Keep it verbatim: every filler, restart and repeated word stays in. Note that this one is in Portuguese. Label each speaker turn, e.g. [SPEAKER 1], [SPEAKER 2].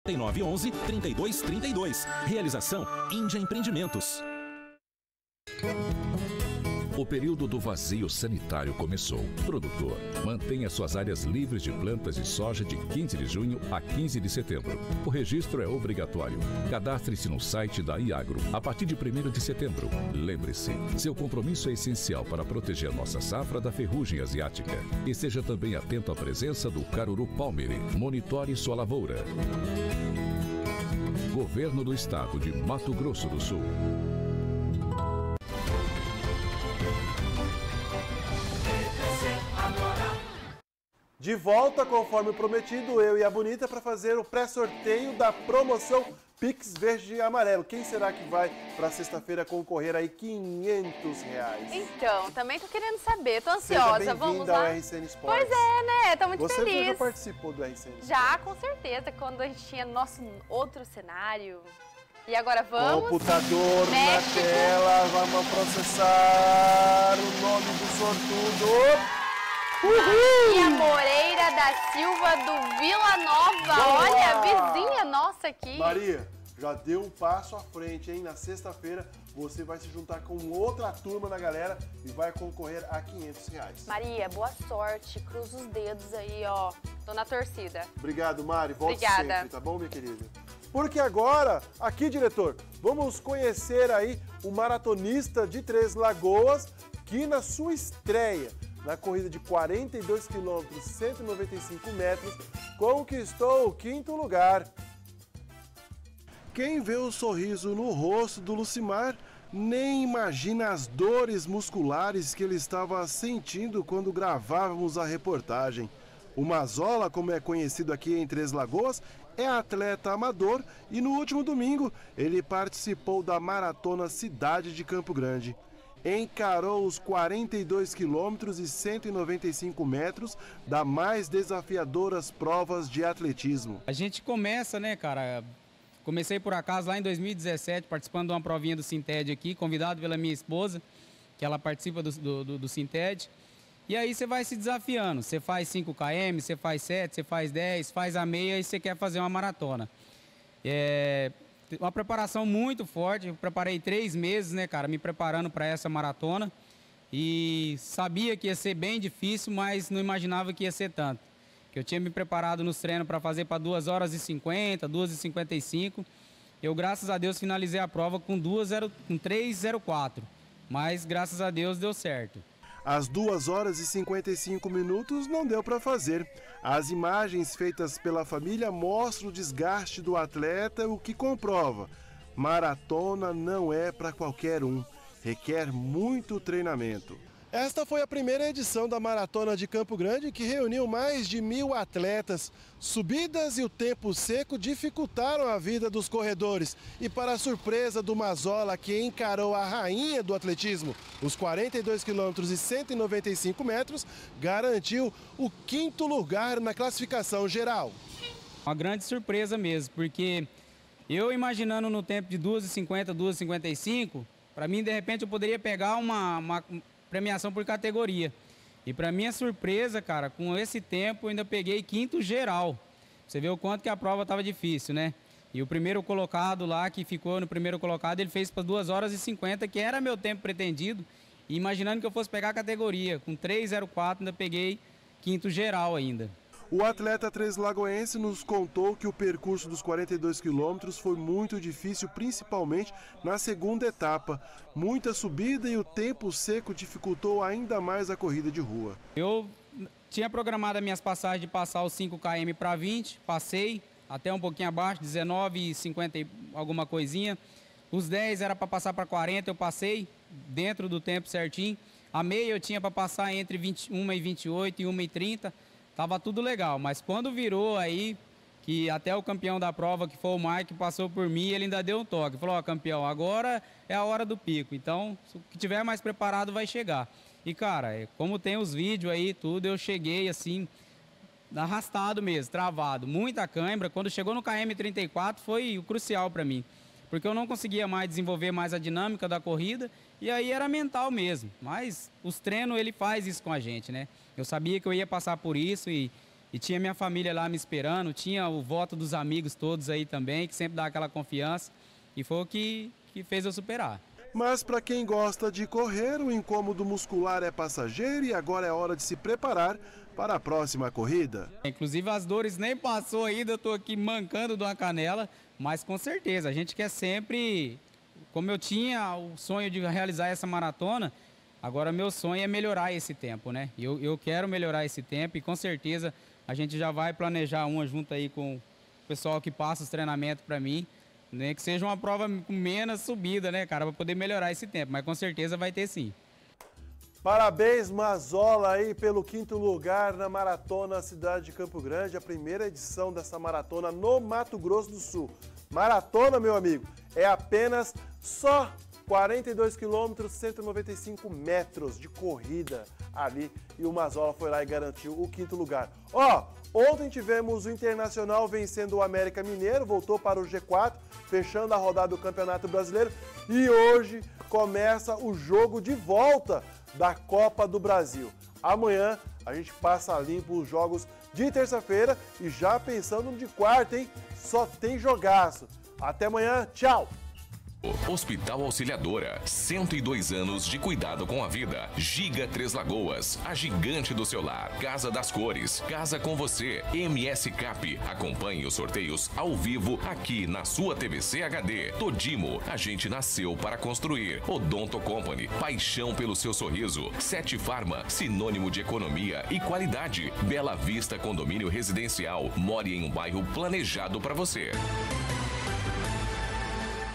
[SPEAKER 1] nove onze, trinta e dois, trinta e dois. Realização Índia Empreendimentos.
[SPEAKER 2] O período do vazio sanitário começou. Produtor, mantenha suas áreas livres de plantas de soja de quinze de junho a quinze de setembro. O registro é obrigatório. Cadastre-se no site da Iagro a partir de primeiro de setembro. Lembre-se, seu compromisso é essencial para proteger nossa safra da ferrugem asiática. E seja também atento à presença do caruru palmere. Monitore sua lavoura. Governo do Estado de Mato Grosso do Sul.
[SPEAKER 3] De volta, conforme prometido, eu e a Bonita para fazer o pré-sorteio da promoção Pix Verde e Amarelo. Quem será que vai para sexta-feira concorrer aí quinhentos reais?
[SPEAKER 4] Então, também tô querendo saber, tô ansiosa.
[SPEAKER 3] Seja
[SPEAKER 4] Vamos
[SPEAKER 3] ao
[SPEAKER 4] lá.
[SPEAKER 3] R C N Sports.
[SPEAKER 4] Pois é, né? Tô muito
[SPEAKER 3] Você
[SPEAKER 4] feliz.
[SPEAKER 3] Você já participou do R C N Sports?
[SPEAKER 4] Já, com certeza, quando a gente tinha nosso outro cenário. E agora vamos...
[SPEAKER 3] Computador
[SPEAKER 4] México.
[SPEAKER 3] na tela, vamos processar o nome do sortudo.
[SPEAKER 4] Maria Moreira da Silva do Vila Nova.
[SPEAKER 3] Boa!
[SPEAKER 4] Olha, vizinha nossa aqui.
[SPEAKER 3] Maria, já deu um passo à frente, hein? Na sexta-feira você vai se juntar com outra turma da galera e vai concorrer a quinhentos reais.
[SPEAKER 4] Maria, boa sorte. Cruza os dedos aí, ó. Tô na torcida.
[SPEAKER 3] Obrigado, Mari. Volte
[SPEAKER 4] Obrigada.
[SPEAKER 3] sempre, tá bom, minha querida? Porque agora, aqui, diretor, vamos conhecer aí o maratonista de Três Lagoas, que na sua estreia na corrida de quarenta e dois quilômetros, cento e noventa e cinco metros, conquistou o quinto lugar. Quem vê o sorriso no rosto do Lucimar nem imagina as dores musculares que ele estava sentindo quando gravávamos a reportagem. O Mazola, como é conhecido aqui em Três Lagoas, é atleta amador e no último domingo ele participou da Maratona Cidade de Campo Grande. Encarou os quarenta e dois quilômetros e cento e noventa e cinco metros das mais desafiadoras provas de atletismo.
[SPEAKER 5] A gente começa, né, cara? Comecei por acaso lá em dois mil e dezessete, participando de uma provinha do Sinted aqui, convidado pela minha esposa, que ela participa do, do, do Sinted. E aí você vai se desafiando. Você faz cinco quilômetros, você faz sete, você faz dez, faz a meia e você quer fazer uma maratona. É... Uma preparação muito forte, eu preparei três meses, né, cara, me preparando para essa maratona e sabia que ia ser bem difícil, mas não imaginava que ia ser tanto. Que eu tinha me preparado nos treinos para fazer para duas horas e cinquenta, duas e cinquenta e cinco. Eu, graças a Deus, finalizei a prova com, com três e zero quatro, mas graças a Deus deu certo.
[SPEAKER 3] Às duas horas e cinquenta e cinco minutos não deu para fazer. As imagens feitas pela família mostram o desgaste do atleta, o que comprova. Maratona não é para qualquer um, requer muito treinamento. Esta foi a primeira edição da Maratona de Campo Grande, que reuniu mais de mil atletas. Subidas e o tempo seco dificultaram a vida dos corredores. E para a surpresa do Mazola, que encarou a rainha do atletismo, os quarenta e dois quilômetros e cento e noventa e cinco metros, garantiu o quinto lugar na classificação geral.
[SPEAKER 5] Uma grande surpresa mesmo, porque eu imaginando no tempo de duas e cinquenta, duas e cinquenta e cinco, para mim, de repente, eu poderia pegar uma... uma premiação por categoria. E para minha surpresa, cara, com esse tempo eu ainda peguei quinto geral. Você vê o quanto que a prova estava difícil, né? E o primeiro colocado lá, que ficou no primeiro colocado, ele fez para duas horas e cinquenta, que era meu tempo pretendido. E imaginando que eu fosse pegar a categoria, com três e zero quatro ainda peguei quinto geral ainda.
[SPEAKER 3] O atleta treslagoense nos contou que o percurso dos quarenta e dois quilômetros foi muito difícil, principalmente na segunda etapa. Muita subida e o tempo seco dificultou ainda mais a corrida de rua.
[SPEAKER 5] Eu tinha programado as minhas passagens de passar os cinco quilômetros para vinte, passei até um pouquinho abaixo, dezenove e cinquenta e alguma coisinha. Os dez era para passar para quarenta, eu passei dentro do tempo certinho. A meia eu tinha para passar entre vinte e uma e vinte e oito e uma e trinta. Tava tudo legal, mas quando virou aí, que até o campeão da prova, que foi o Mike, passou por mim, ele ainda deu um toque. Falou, ó, campeão, agora é a hora do pico, então, se o que tiver mais preparado vai chegar. E, cara, como tem os vídeos aí, tudo, eu cheguei, assim, arrastado mesmo, travado, muita cãibra. Quando chegou no quilômetro trinta e quatro, foi o crucial para mim, porque eu não conseguia mais desenvolver mais a dinâmica da corrida, e aí era mental mesmo. Mas os treinos, ele faz isso com a gente, né? Eu sabia que eu ia passar por isso e E tinha minha família lá me esperando, tinha o voto dos amigos todos aí também, que sempre dá aquela confiança. E foi o que, que fez eu superar.
[SPEAKER 3] Mas para quem gosta de correr, o incômodo muscular é passageiro e agora é hora de se preparar para a próxima corrida.
[SPEAKER 5] Inclusive as dores nem passou ainda, eu estou aqui mancando de uma canela, mas com certeza, a gente quer sempre, como eu tinha o sonho de realizar essa maratona, agora meu sonho é melhorar esse tempo, né? Eu, eu quero melhorar esse tempo e com certeza a gente já vai planejar uma junto aí com o pessoal que passa os treinamentos para mim, né? Que seja uma prova com menos subida, né, cara, para poder melhorar esse tempo, mas com certeza vai ter sim.
[SPEAKER 3] Parabéns, Mazola, aí pelo quinto lugar na Maratona Cidade de Campo Grande, a primeira edição dessa maratona no Mato Grosso do Sul. Maratona, meu amigo, é apenas só quarenta e dois quilômetros, cento e noventa e cinco metros de corrida ali. E o Mazola foi lá e garantiu o quinto lugar. Ó, ontem tivemos o Internacional vencendo o América Mineiro, voltou para o G quatro, fechando a rodada do Campeonato Brasileiro. E hoje começa o jogo de volta da Copa do Brasil. Amanhã a gente passa limpo os jogos de terça-feira e já pensando no de quarta, hein? Só tem jogaço. Até amanhã, tchau!
[SPEAKER 6] Hospital Auxiliadora, cento e dois anos de cuidado com a vida. Giga Três Lagoas, a gigante do seu lar. Casa das Cores, Casa com Você. M S Cap, acompanhe os sorteios ao vivo aqui na sua T V C H D. Todimo, a gente nasceu para construir. Odonto Company, paixão pelo seu sorriso. Sete Farma, sinônimo de economia e qualidade. Bela Vista Condomínio Residencial, more em um bairro planejado para você.